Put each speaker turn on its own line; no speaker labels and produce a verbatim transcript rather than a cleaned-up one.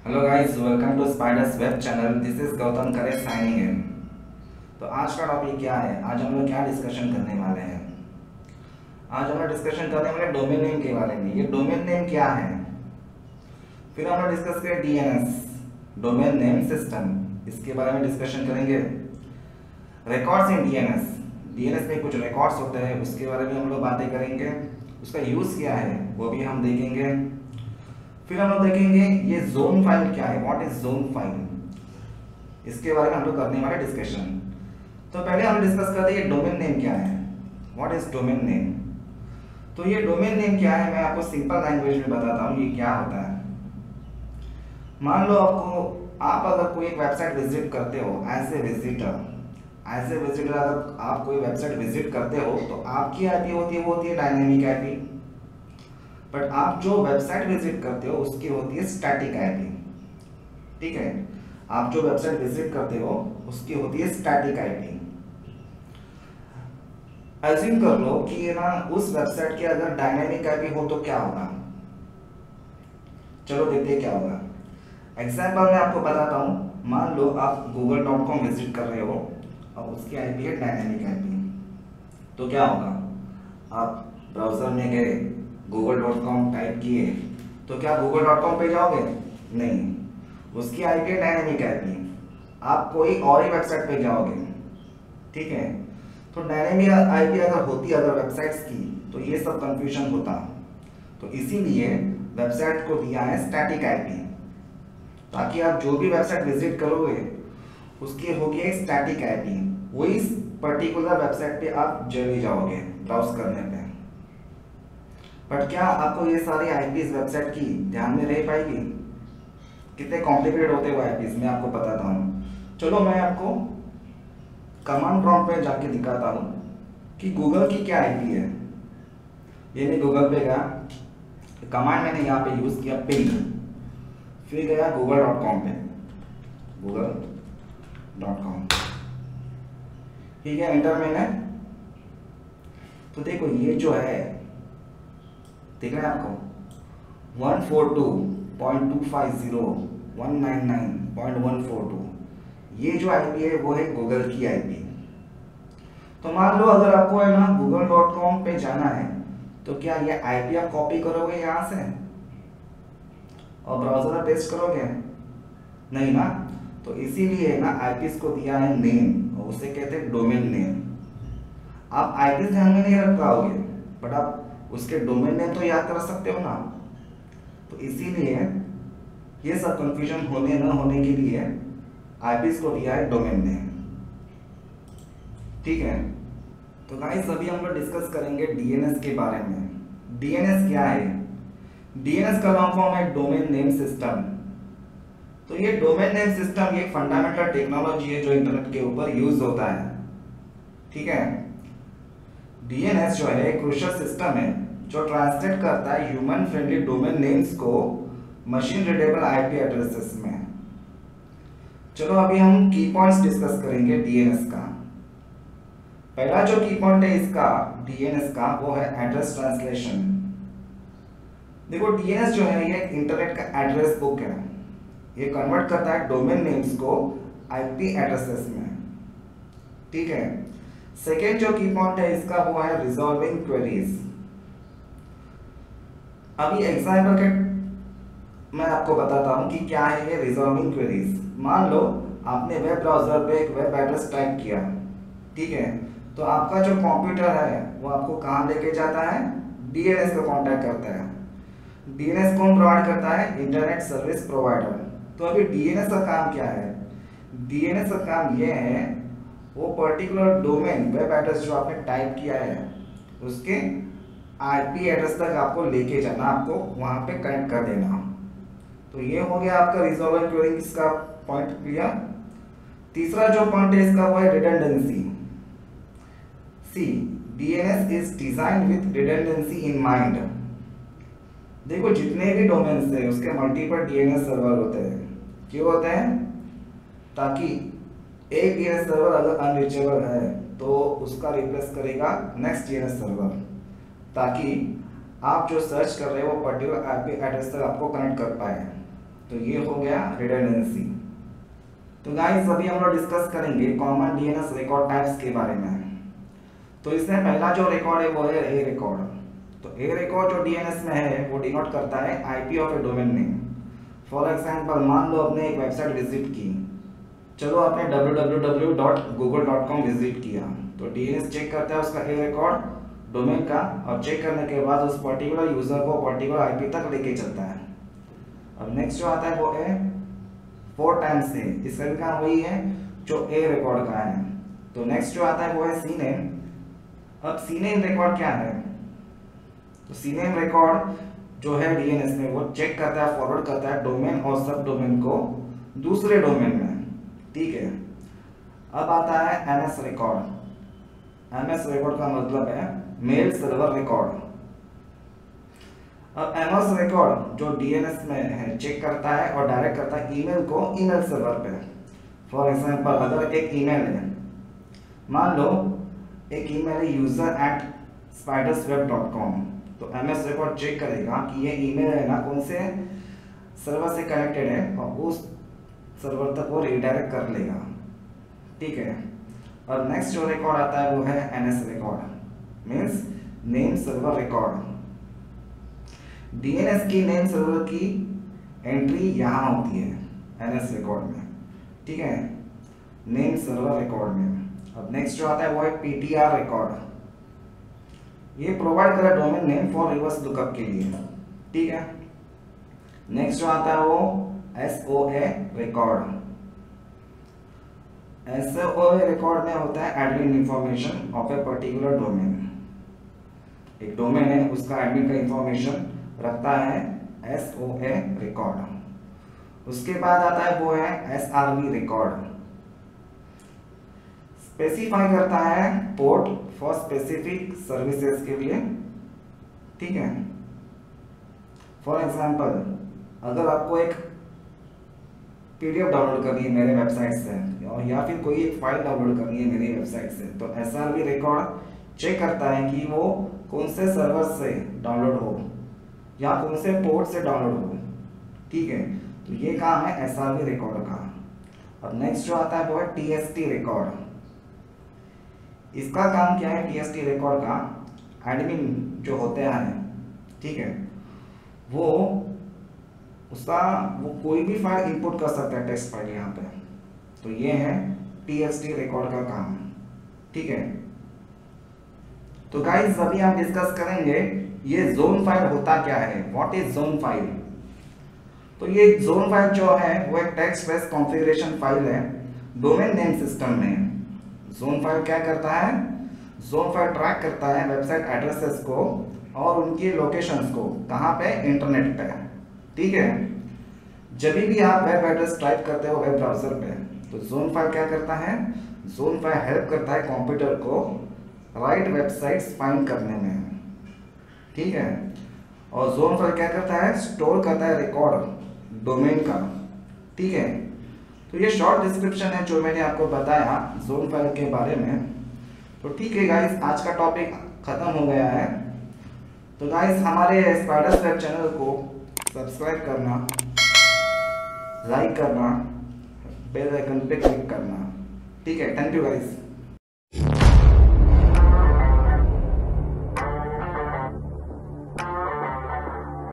Hello guys, welcome to Spiders Web channel. This is Gautam करे signing इन। तो आज का टॉपिक क्या है? आज हम लोग क्या डिस्कशन करने वाले हैं? आज हम लोग डिस्कशन करने वाले डोमेन नेम के बारे में। ये डोमेन नेम क्या है? फिर हम लोग डिस्कस करें डीएनएस, डोमेन नेम सिस्टम, इसके बारे में डिस्कशन करेंगे। रिकॉर्ड्स इन डीएनएस, डीएनएस में कुछ रिकॉर्ड्स होते हैं, उसके बारे में हम लोग बातें करेंगे। उसका यूज़ क्या है वो भी हम देखेंगे। फिर हम लोग देखेंगे ये जोन फाइल क्या है, व्हाट इज जोन फाइल, इसके बारे में हम लोग करने वाले डिस्कशन। तो पहले हम डिस्कस करते हैं डोमेन नेम क्या है, व्हाट इज डोमेन नेम। तो ये डोमेन नेम क्या है, मैं आपको सिंपल लैंग्वेज में बताता हूँ ये क्या होता है। मान लो आपको आप अगर कोई एक वेबसाइट विजिट करते हो as a visitor, as a visitor अगर आप कोई वेबसाइट विजिट करते हो तो आपकी आईपी होती है वो होती है डायनेमिक आईपी। बट आप जो वेबसाइट विजिट करते हो उसकी होती है स्टैटिक आईपी। ठीक है, आप जो वेबसाइट विजिट करते हो उसकी होती है स्टैटिक आईपी। एज्यूम कर लो कि ये ना उस वेबसाइट की अगर डायनेमिक आईपी हो तो क्या होगा। चलो देखते हैं क्या होगा। एग्जाम्पल मैं आपको बताता हूँ। मान लो आप गूगल डॉट कॉम विजिट कर रहे हो और उसकी आईपी है डायनेमिक आईपी, तो क्या होगा? आप ब्राउजर में गए, गूगल डॉट कॉम टाइप किए, तो क्या गूगल डॉट कॉम पे जाओगे? नहीं, उसकी आईपी है डायनेमिक आईपी। आप कोई और ही वेबसाइट पे जाओगे। ठीक है, तो डायनेमिक आईपी अगर होती अगर वेबसाइट्स की तो ये सब कंफ्यूजन होता। तो इसीलिए वेबसाइट को दिया है स्टैटिक आईपी, ताकि आप जो भी वेबसाइट विजिट करोगे उसकी होगी एक स्टैटिक आईपी, वही पर्टिकुलर वेबसाइट पे आप चले जाओगे ब्राउज करने पे। बट क्या आपको ये सारी आईपीज वेबसाइट की ध्यान में रह पाएगी? कितने कॉम्प्लिकेटेड होते हैं वो आईपीज, मैं आपको बताता हूँ। चलो मैं आपको कमांड प्रॉम्प्ट पे जाके दिखाता हूँ कि गूगल की क्या आईपी है। ये मैं गूगल पे गया, कमांड मैंने यहाँ पे यूज किया पिंग, फिर गया गूगल डॉट कॉम पे, गूगल डॉट कॉम। ठीक है, एंटर मैंने, तो देखो ये जो है दिख रहा है आपको one four two point two five zero one nine nine point one four two, ये जो आईपी है वो है गूगल की आईपी। तो मान लो अगर आपको है ना गूगल डॉट कॉम पे जाना है तो क्या ये आईपी आप कॉपी करोगे यहाँ से और ब्राउजर में पेस्ट करोगे? नहीं ना। तो इसीलिए ना आईपीस को दिया है नेम, और उसे कहते हैं डोमेन नेम। आप आईपी ध्यान में नहीं रख पाओगे, बट आप उसके डोमेन नेम तो याद कर सकते हो ना। तो इसीलिए ये सब कंफ्यूजन होने न होने के लिए आईपीस को दिया है डोमेन नेम। ठीक है, तो गाइस अभी हम लोग डिस्कस करेंगे डीएनएस के बारे में। डीएनएस क्या है? डीएनएस का लॉन्ग फॉर्म है डोमेन नेम सिस्टम। तो ये डोमेन नेम सिस्टम ये फंडामेंटल टेक्नोलॉजी है जो इंटरनेट के ऊपर यूज होता है। ठीक है, डीएनएस जो है क्रूशियल सिस्टम है जो ट्रांसलेट करता है ह्यूमन फ्रेंडली डोमेन नेम्स को मशीन रीडेबल आईपी एड्रेसेस में। चलो अभी हम की पॉइंट्स डिस्कस करेंगे डीएनएस का। पहला जो की पॉइंट है इसका डीएनएस का वो है एड्रेस ट्रांसलेशन। देखो डीएनएस जो है ये इंटरनेट का एड्रेस बुक है, ये कन्वर्ट करता है डोमेन नेम्स को आईपी एड्रेसेस में। ठीक है, सेकेंड जो की पॉइंट है इसका वो है रिजॉल्विंग क्वेरीज। अभी एग्जाम्पल के मैं आपको बताता हूं कि क्या है ये रिजॉल्विंग क्वेरीज। मान लो आपने वेब ब्राउजर पे एक वेब एड्रेस टाइप किया, ठीक है, तो आपका जो कंप्यूटर है वो आपको कहां लेके जाता है? डीएनएस को कांटेक्ट करता है। डीएनएस कौन प्रोवाइड करता है? Internet service provider. तो अभी डीएनएस का काम क्या है? डीएनएस का काम ये है वो पर्टिकुलर डोमेन वेब एड्रेस जो आपने टाइप किया है उसके आईपी एड्रेस तक आपको लेके जाना, आपको वहां पे कनेक्ट कर देना। तो ये हो गया आपका रिजॉल्विंग क्वेरी इसका पॉइंट क्लियर। तीसरा जो पॉइंट है इसका वो है redundancy. See DNS is design with redundancy in mind. देखो जितने भी डोमेन्स है उसके मल्टीपल डीएनएस सर्वर होते हैं। क्यों होते हैं? ताकि एक डीएनएस सर्वर अगर अनरीचेबल है तो उसका रिप्लेस करेगा नेक्स्ट डीएनएस सर्वर, ताकि आप जो सर्च कर रहे हो वो पर्टिकुलर आईपी एड्रेस तक आपको कनेक्ट कर पाए। तो ये हो गया रिडंडेंसी। तो गाइस अभी हम लोग डिस्कस करेंगे कॉमन डीएनएस रिकॉर्ड टाइप्स के बारे में। तो इसमें पहला जो रिकॉर्ड है वो है ए रिकॉर्ड। तो ए रिकॉर्ड जो डीएनएस में है वो डिनोट करता है IP of a domain name. For example मान लो आपने एक वेबसाइट विजिट की, चलो आपने W W W dot Google dot com visit किया, तो डीएनएस चेक करता है उसका ए रिकॉर्ड डोमेन का, और चेक करने के बाद उस पर्टिकुलर यूजर को पर्टिकुलर आईपी तक लेके चलता है। अब नेक्स्ट जो आता है वो है फोर टाइम्स ए, इसका भी काम वही है जो ए रिकॉर्ड का है। तो नेक्स्ट जो आता है वो है सी नेम। अब सी नेम रिकॉर्ड क्या है? तो सी नेम रिकॉर्ड जो है डीएनएस में वो चेक करता है, फॉरवर्ड करता है डोमेन और सब डोमेन को दूसरे डोमेन में, ठीक है। अब आता है एमएस रिकॉर्ड। एमएस रिकॉर्ड का मतलब है मेल सर्वर रिकॉर्ड। अब एमएस रिकॉर्ड जो डीएनएस में है चेक करता है और डायरेक्ट करता है ईमेल को ईमेल सर्वर पे। फॉर एग्जांपल अगर एक ईमेल है, मान लो एक ईमेल है user at Spiders Web dot com, तो एमएस रिकॉर्ड चेक करेगा कि ये ईमेल है ना कौन से सर्वर से कनेक्टेड है और उस सर्वर तक वो रिडायरेक्ट कर लेगा, ठीक है। और नेक्स्ट जो रिकॉर्ड आता है वो है NS record, means name server record. DNS की नेम सर्वर की एंट्री यहाँ होती है एनएस रिकॉर्ड में, ठीक है, नेम सर्वर रिकॉर्ड में। अब नेक्स्ट जो आता है वो है पीटीआर रिकॉर्ड। ये प्रोवाइड करा domain name for reverse lookup के लिए, ठीक है। नेक्स्ट जो आता है वो एसओए रिकॉर्ड। एसओए रिकॉर्ड में होता है admin information of a particular domain. एक डोमेन है उसका एडमिन का इंफॉर्मेशन रखता है एसओए रिकॉर्ड। उसके बाद आता है वो है एसआरवी रिकॉर्ड। स्पेसिफाई करता है पोर्ट फॉर स्पेसिफिक सर्विसेज के लिए, ठीक है। फॉर एग्जांपल अगर आपको एक पीडीएफ डाउनलोड करनी है मेरे वेबसाइट से और या फिर कोई एक फाइल डाउनलोड करनी है मेरी वेबसाइट से, तो एसआरवी रिकॉर्ड चेक करता है कि वो कौन से सर्वर से डाउनलोड हो या कौन से पोर्ट से डाउनलोड हो, ठीक है। तो ये काम है एसआरवी रिकॉर्ड का। अब नेक्स्ट जो आता है वो है टीएसटी रिकॉर्ड। इसका काम क्या है टीएसटी रिकॉर्ड का? एडमिन जो होते हैं, ठीक है, वो उसका वो कोई भी फाइल इंपुट कर सकता है, टेक्स्ट फाइल यहाँ पे। तो ये है टीएसटी रिकॉर्ड का काम, ठीक है। तो गाइस अभी हम डिस्कस करेंगे ये जोन फाइल होता क्या है, व्हाट इज जोन फाइल। तो ये जोन फाइल जो है वो एक टेक्स्ट बेस्ड कॉन्फ़िगरेशन फाइल है डोमेन नेम सिस्टम में। जोन फाइल क्या करता है? जोन फाइल ट्रैक करता है वेबसाइट एड्रेसेस को और उनकी लोकेशंस को, कहाँ पे? इंटरनेट पे, ठीक है। जब भी आप वेब एड्रेस टाइप करते हो वेब ब्राउजर पे, तो जोन फाइल क्या करता है? जोन फाइल हेल्प करता है कंप्यूटर को राइट वेबसाइट्स फाइंड करने में, ठीक है। और जोन फाइल क्या करता है? स्टोर करता है रिकॉर्ड डोमेन का, ठीक है। तो ये शॉर्ट डिस्क्रिप्शन है जो मैंने आपको बताया जोन फाइल के बारे में। तो ठीक है गाइस, आज का टॉपिक खत्म हो गया है। तो गाइस हमारे स्पाइडर्स वेब चैनल को सब्सक्राइब करना, लाइक करना, बेल आइकन पे क्लिक करना, ठीक है। Thank you guys.